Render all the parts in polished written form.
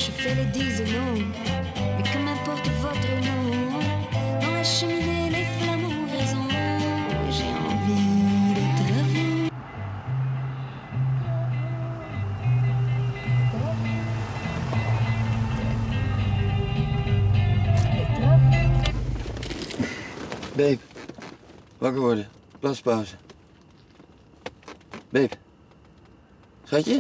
je fais les 10 noms. Mais que m'importe votre nom. Dans la cheminée, les flammes ont raison. J'ai envie d'être à vous. Babe, wakker worden. Plaspauze. Babe. Schatje?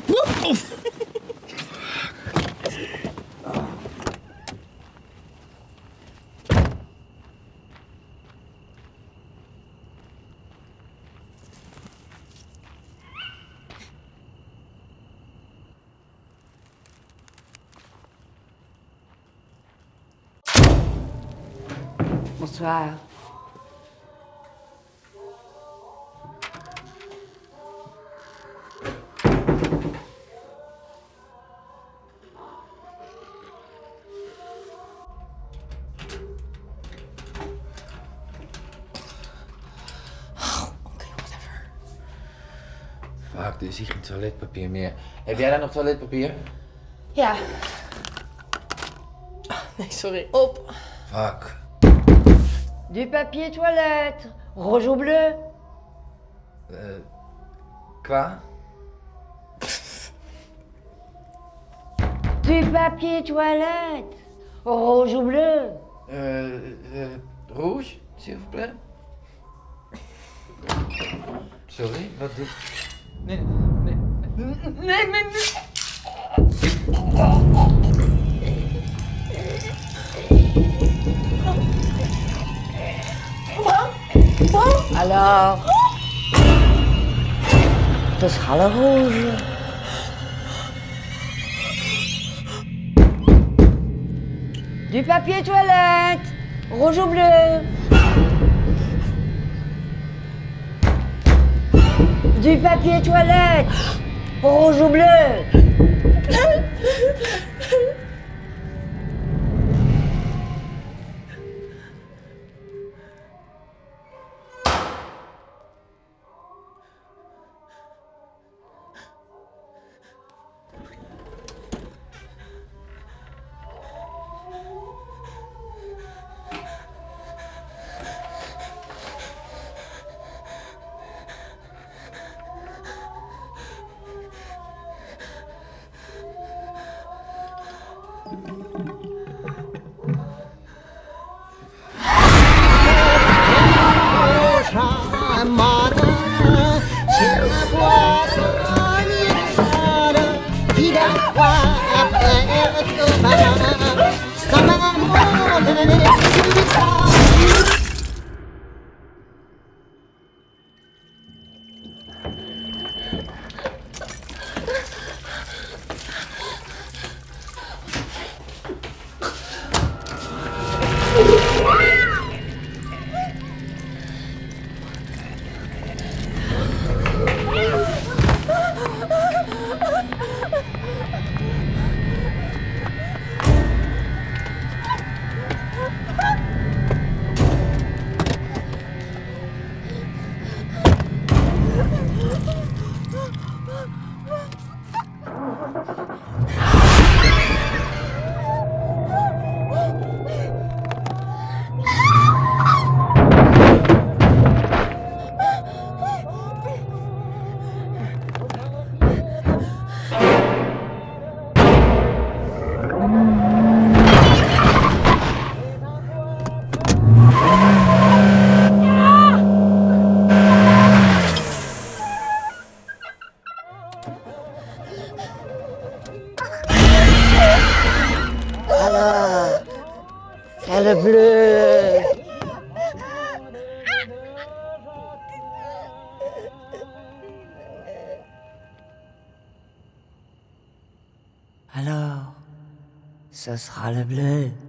Bonsoir. Fuck, er is hier geen toiletpapier meer. Heb jij daar nog toiletpapier? Ja. Nee, sorry. Op. Fuck. Du papier toilette, rouge ou bleu. Qua? Du papier toilette, rouge ou bleu. Rouge, s'il vous plaît. Sorry, wat doe... Nee. Alors, ce sera le rouge. Du papier toilette, rouge ou bleu. Du papier toilette, rouge ou bleu. Le bleu. Alors, ce sera le bleu.